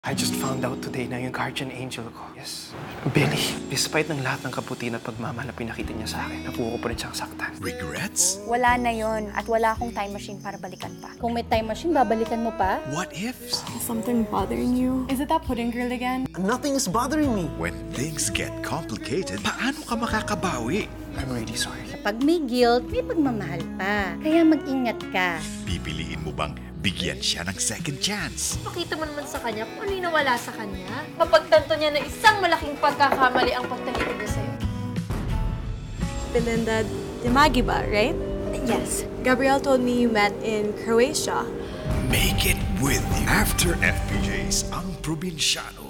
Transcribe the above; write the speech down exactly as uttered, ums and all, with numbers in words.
I just found out today na yung guardian angel ko, yes, Billy. Despite ng lahat ng kabutihan at pagmamahal na pinakita niya sa akin, nakuha ko pa rin siyang saktan. Regrets? Wala na yon at wala akong time machine para balikan pa. Kung may time machine, babalikan mo pa? What ifs? Is something bothering you? Is it that pudding girl again? Nothing is bothering me. When things get complicated, paano ka makakabawi? I'm really sorry. Kapag may guilt, may pagmamahal pa. Kaya mag-ingat ka. Pipiliin mo bang bigyan siya ng second chance? Pakita mo naman sa kanya kung ano yung nawala sa kanya. Kapagtanto niya na isang malaking pagkakamali ang pagtalikod niya sa'yo. Belinda Dimagiba, right? Yes. Gabrielle told me you met in Croatia. Make it with you. After F P Js, ang probinsyano